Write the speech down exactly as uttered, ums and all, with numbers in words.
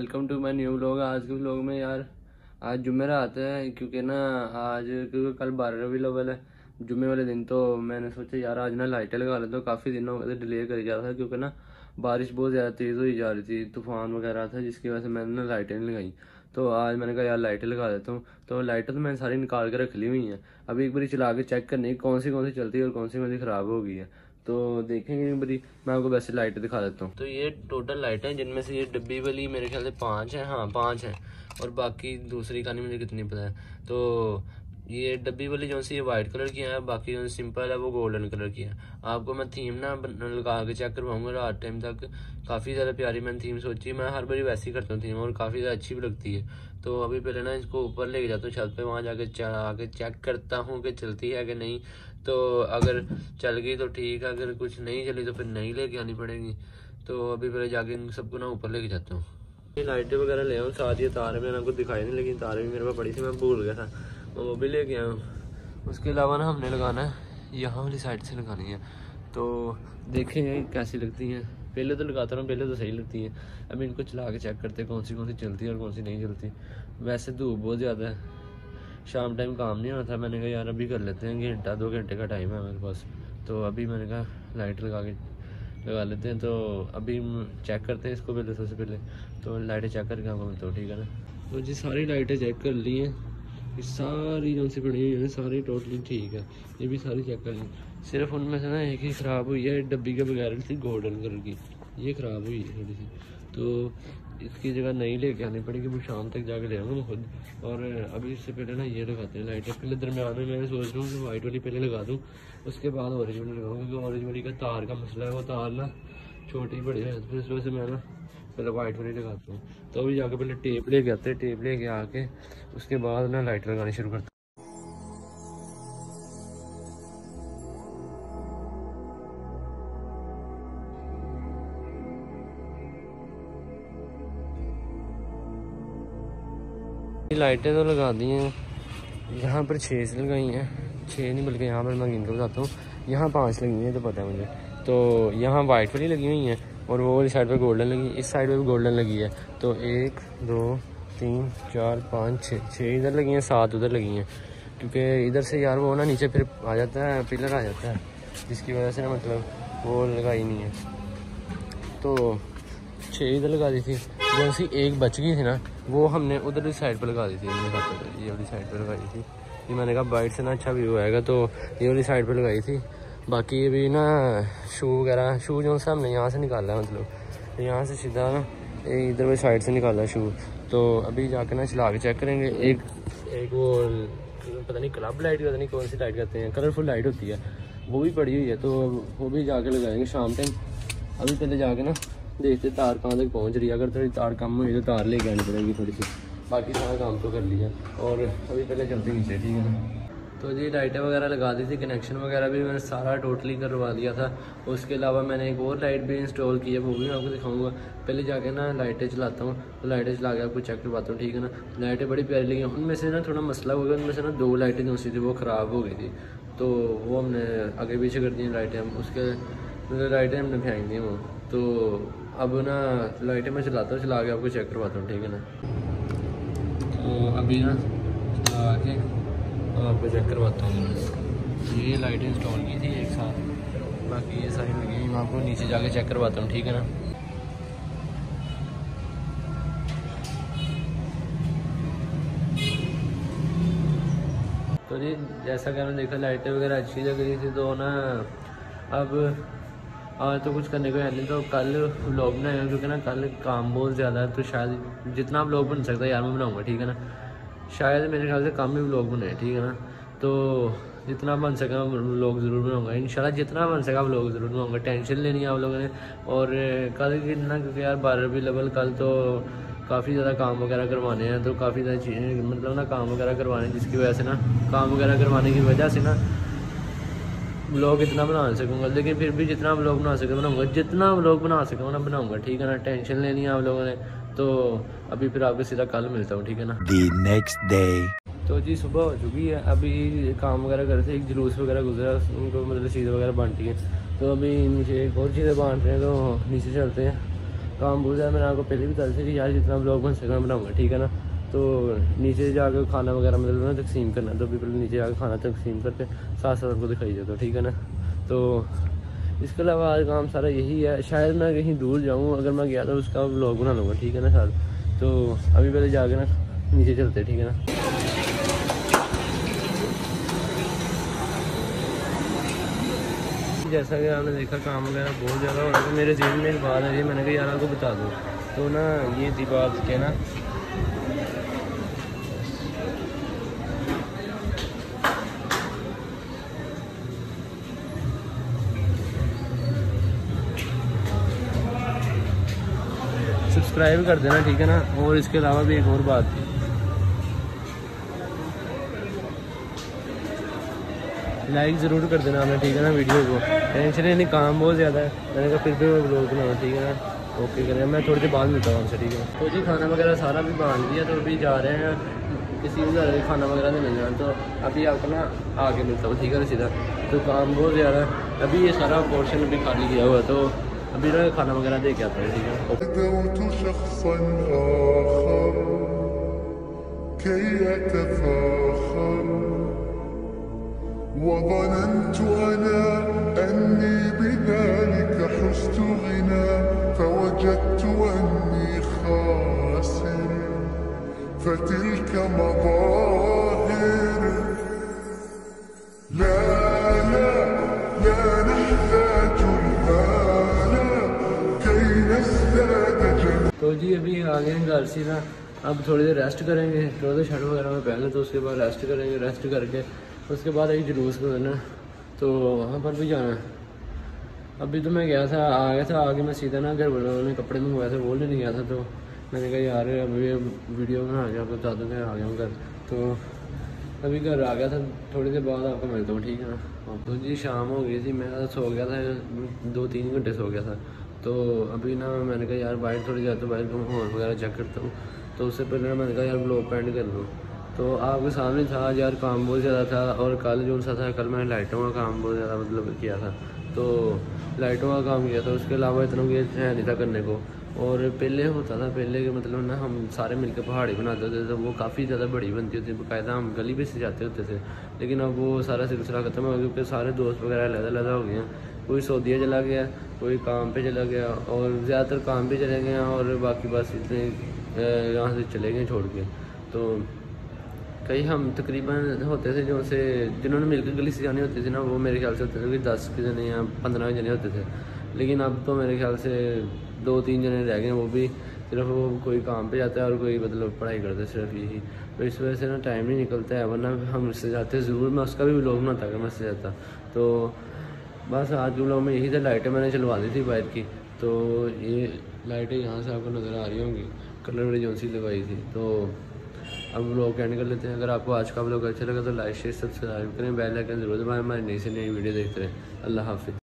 Welcome to my new vlog. आज के vlog में यार आज जुमेरात है, क्योंकि ना आज क्योंकि कल बारह रबी अव्वल है जुम्मे वाले दिन। तो मैंने सोचा यार आज ना लाइटें लगा लेता हूँ। काफ़ी दिन हो गए थे डिले कर जा रहा था, क्योंकि ना बारिश बहुत ज़्यादा तेज़ हुई जा रही थी, तूफान वगैरह था, जिसकी वजह से मैंने ना लाइटें नहीं लगाई। तो आज मैंने कहा यार लाइटें लगा देता हूँ। तो लाइटें तो मैंने सारी निकाल के रख ली हुई हैं, अभी एक बार चला के चेक करनी कौन सी कौन सी चलती है और कौन सी कौन सी ख़राब हो गई है। तो देखेंगे एक बारी, मैं आपको वैसे लाइटें दिखा देता हूँ। तो ये टोटल लाइटें हैं, जिनमें से ये डब्बी वाली मेरे ख्याल से पाँच हैं, हाँ पाँच हैं, और बाकी दूसरी का नहीं मुझे कितनी पता है। तो ये डब्बी वाली जो सी ये वाइट कलर की है, बाकी जो सिंपल है वो गोल्डन कलर की है। आपको मैं थीम ना लगा के चेक करवाऊंगा रात टाइम तक। काफ़ी ज़्यादा प्यारी मैंने थीम सोची, मैं हर बारी वैसे ही करता हूँ थीम, और काफ़ी ज़्यादा अच्छी भी लगती है। तो अभी पहले ना इसको ऊपर लेके जाता हूँ छत पे, वहाँ जाके आके चेक करता हूँ कि चलती है कि नहीं। तो अगर चल गई तो ठीक है, अगर कुछ नहीं चली तो फिर नहीं लेके आनी पड़ेगी। तो अभी पहले जाके इन सबको ना ऊपर लेके जाता हूँ। ये लाइटें वगैरह ले आऊँ, साथ ये तार मैंने आपको दिखाई नहीं, लेकिन तार भी मेरे पास पड़ी थी, मैं भूल गया था, वो भी लेके आया हूँ। उसके अलावा ना हमने लगाना है यहाँ वाली साइड से लगानी है। तो देखें कैसी लगती हैं। पहले तो लगाता हूँ, पहले तो सही लगती है। अभी इनको चला के चेक करते हैं कौन सी कौन सी चलती है और कौन सी नहीं चलती। वैसे धूप बहुत ज़्यादा है, शाम टाइम काम नहीं होता, मैंने कहा यार अभी कर लेते हैं, घंटा दो घंटे का टाइम है मेरे पास। तो अभी मैंने कहा लाइट लगा के लगा लेते हैं। तो अभी चेक करते हैं इसको पहले, सबसे पहले तो लाइटें चेक करके आपको मिलता हूँ, ठीक है ना। तो जी सारी लाइटें चेक कर ली हैं, ये सारी जो सी पड़ी हुई है सारी टोटली ठीक है, ये भी सारी चेक कर ली। सिर्फ उनमें से ना एक ही ख़राब हुई है, डब्बी के बगैर थी गोल्डन कलर की, ये ख़राब हुई है थोड़ी सी। तो इसकी जगह नहीं लेके आनी पड़ेगी, वो शाम तक जाके ले आऊँगा खुद। और अभी इससे पहले ना ये लगाते हैं लाइटें, पहले दरम्यान में मैं सोच रहा हूँ कि वाइट वाली पहले लगा दूँ, उसके बाद ऑरेंज वाली लगाऊँ, क्योंकि ऑरेंज वाली का तार का मसला है, वो तार ना छोटी बड़ी है, तो इस वजह से मैं ना पहले वाइट वाली लगाता हूँ। तो अभी जाके पहले टेप लेके आते हैं, टेप लेके आके उसके बाद ना लाइट लगानी शुरू करते हैं। लाइटें तो लगा दी हैं, यहाँ पर छः से लगाई हैं, छः नहीं बल्कि यहाँ पर मैं गिन कर बताता हूँ, यहाँ पाँच लगी हैं तो पता है मुझे। तो यहाँ वाइट वाली लगी हुई हैं और वो वाली साइड पे गोल्डन लगी, इस साइड पे भी गोल्डन लगी है। तो एक दो तीन चार पाँच छः, छः इधर लगी हैं, सात उधर लगी हैं, क्योंकि इधर से यार वो ना नीचे फिर आ जाता है, पिलर आ जाता है, जिसकी वजह से ना मतलब वो लगाई नहीं है। तो छः इधर लगा दी थी, जो सी एक बच गई थी ना वो हमने उधर ही साइड पर लगा दी थी, ये वाली साइड पर लगाई थी। ये मैंने कहा बाइट से ना अच्छा व्यू आएगा, तो ये वाली साइड पर लगाई थी। बाकी ये भी ना शू वगैरह, शू जो सा हमने यहाँ से निकाला है, मतलब यहाँ से सीधा ना इधर वाली साइड से निकाला है शू। तो अभी जाके ना चला के चेक करेंगे। एक एक वो पता नहीं क्लब लाइट पता नहीं कौन सी लाइट करते हैं, कलरफुल लाइट होती है, वो भी पड़ी हुई है, तो वो भी जाके लगाएंगे शाम टाइम। अभी पहले जाके ना देखते तार कहाँ तक पहुँच रही है, अगर थोड़ी तार कम हुई तो तार लेके आनी पड़ेगी थोड़ी सी। बाकी सारा काम तो कर लिया, और अभी पहले चलते नीचे, ठीक है ना। तो जी लाइटें वगैरह लगा दी थी, कनेक्शन वगैरह भी मैंने सारा टोटली करवा दिया था। उसके अलावा मैंने एक और लाइट भी इंस्टॉल की है, वो भी मैं आपको दिखाऊंगा। पहले जाके ना लाइटें चलाता हूँ, तो लाइटें चला के आपको चेक करवाता हूँ, ठीक है ना। लाइटें बड़ी प्यारी लगी, उनमें से ना थोड़ा मसला हो गया, उनमें से ना दो लाइटें जो सी थी वो ख़राब हो गई थी, तो वो हमने आगे पीछे कर दी लाइटें, हम उसके मतलब लाइटें हमने फेंक दी वो। तो अब ना लाइटें मैं चलाता हूँ, चला के आपको चेक करवाता हूँ, ठीक है ना। तो अभी ना चला के आपको चेक करवाता हूँ। ये लाइटें इंस्टॉल की थी एक साथ, बाकी ये सारी लगी, मैं आपको नीचे जाके चेक करवाता हूँ, ठीक है ना। तो जी जैसा कि मैंने देखा लाइटें वगैरह अच्छी लग रही थी, तो ना अब आज तो कुछ करने को है नहीं, तो कल व्लॉग बनाएगा, क्योंकि ना कल काम बहुत ज़्यादा है, तो शायद जितना व्लॉग बन सकता है यार मैं बनाऊँगा, ठीक है ना। शायद मेरे ख्याल से कम ही व्लॉग बने, ठीक है ना। तो जितना बन सका व्लॉग ज़रूर बनाऊँगा इंशाल्लाह, जितना बन सका व्लॉग ज़रूर बनाऊँगा। टेंशन लेनी है आप लोगों ने। और कल की ना, क्योंकि यार बारह रबी अव्वल कल तो काफ़ी ज़्यादा काम वगैरह करवाने हैं, तो काफ़ी ज़्यादा चीज़ें मतलब ना काम वगैरह करवाने, जिसकी वजह से ना काम वगैरह करवाने की वजह से ना व्लॉग इतना बना सकूँगा, लेकिन फिर भी जितना व्लॉग बना सके बनाऊँगा, जितना व्लॉग बना सकूँगा ना बनाऊँगा, ठीक है ना। टेंशन लेनी है आप लोगों ने। तो अभी फिर आपको सीधा कल मिलता हूँ, ठीक है ना। The next day. तो जी सुबह हो चुकी है, अभी काम वगैरह कर रहे थे, एक जुलूस वगैरह गुजरा, उनको मतलब चीज़ें वगैरह बांटी हैं। तो अभी नीचे एक और चीज़ें बांट रहे हैं, तो नीचे चलते हैं काम बहुत ज़्यादा, मैंने आपको पहले भी बता दिया कि यार जितना ब्लॉग बन सके मैं बनाऊँगा, ठीक है ना। तो नीचे जाकर खाना वगैरह मतलब ना तकसीम करना, तो अभी पहले नीचे जाकर खाना तकसीम करके साथ साथ आपको दिखाई देता हूँ, ठीक है ना। तो इसके अलावा आज काम सारा यही है। शायद मैं कहीं दूर जाऊँ, अगर मैं गया तो उसका ब्लॉग बना लूँगा, ठीक है ना साथ। तो अभी पहले जाके ना नीचे चलते, ठीक है ना। जैसा कि आपने देखा काम वगैरह बहुत ज़्यादा हो रहा है, तो मेरे जेब में एक बात है, मैंने कहा यार आपको बता दूँ। तो ना ये थी बात के ना सब्सक्राइब कर देना, ठीक है ना। और इसके अलावा भी एक और बात थी, लाइक ज़रूर कर देना आपने, ठीक है ना वीडियो को। टेंशन नहीं, काम बहुत ज़्यादा है, मैंने कहा फिर भी मैं ब्लॉग बनाऊँ, ठीक है ना। ओके करें, मैं थोड़ी देर बाद मिलता हूँ आपसे, ठीक है। तो जी खाना वगैरह सारा भी बांध दिया, तो अभी जा रहे हैं किसी भी घर खाना वगैरह नहीं मिलना, तो अभी आपको ना आगे मिलता हूँ, ठीक है ना सीधा। तो काम बहुत ज़्यादा है, अभी ये सारा पोर्शन अभी खाली किया हुआ, तो अभी ना खाना वगैरह दे के आता है, ठीक है। وظننت أنا أني بذلك حزت غنى فوجدت أني خاسر فتلك مظاهر لا لا لا نحتاج المال كي نزداد جمال। तो जी अभी आ गए हैं घर से ना, अब थोड़ी देर रेस्ट करेंगे, ट्रोज़र शर्ट वगैरह में पहले, तो उसके बाद रेस्ट करेंगे। रेस्ट करके उसके बाद एक जुलूस को देना, तो वहाँ पर भी जाना है। अभी तो मैं गया था, आ गया था, आगे मैं सीधा ना घर वालों ने कपड़े मंगवाए थे, वो लेने गया था। तो मैंने कहा यार अभी वीडियो बना के आपको बता दूँ मैं आ गया हूँ घर। तो अभी घर आ गया था, थोड़ी देर बाद आपको मिलता हूँ, ठीक है ना। तो जी शाम हो गई थी, मैं सो गया था, दो तीन घंटे सो गया था। तो अभी ना मैंने कहा यार बाहर थोड़ी जाता हूँ, बाहर का माहौल वगैरह चेक करता हूँ। तो उससे पहले ना मैंने कहा यार ब्लॉग पेंड कर लूँ। तो आपके सामने था यार, काम बहुत ज़्यादा था। और कल जो सा था, कल मैंने लाइटों का काम बहुत ज़्यादा मतलब किया था, तो लाइटों का काम किया था। उसके अलावा इतना कुछ है नहीं था करने को। और पहले होता था, पहले के मतलब ना हम सारे मिलकर पहाड़ी बनाते होते थे, तो वो काफ़ी ज़्यादा बड़ी बनती होती थी, बाकायदा हम गली पे से जाते होते थे। लेकिन अब वो सारा सिलसिला ख़त्म हो गया, क्योंकि सारे दोस्त वगैरह अलग अलग हो गए हैं। कोई सऊदीया चला गया, कोई काम पे चला गया, और ज़्यादातर काम पे चले गए हैं, और बाकी बस इतने यहाँ से चले गए छोड़ के। तो कई हम तकरीबन होते थे जो से जिन्होंने मिलकर गली से जानी होती थी ना, वो मेरे ख्याल से होते थे कि दस के जने या पंद्रह जने होते थे। लेकिन अब तो मेरे ख्याल से दो तीन जने रह गए, वो भी सिर्फ वो कोई काम पे जाता है और कोई मतलब पढ़ाई करता है, सिर्फ यही। तो इस वजह से ना टाइम नहीं निकलता है, वरना हम इससे जाते ज़रूर। मैं उसका भी व्लॉग बनाता अगर मैं इससे जाता। तो बस आज के व्लॉग में यही था। लाइटें मैंने चलवा दी थी बाहर की, तो ये लाइटें यहाँ से आपको नज़र आ रही होंगी, कलर वाली जो सी लगवाई थी। तो अब व्लॉग एंड कर लेते हैं। अगर आपको आज का व्लॉग अच्छा लगा तो लाइक शेयर सब्सक्राइब करें, बेल आइकन जरूर दबाएं, हमारी नई से नई वीडियो देखते रहें। अल्लाह हाफिज़।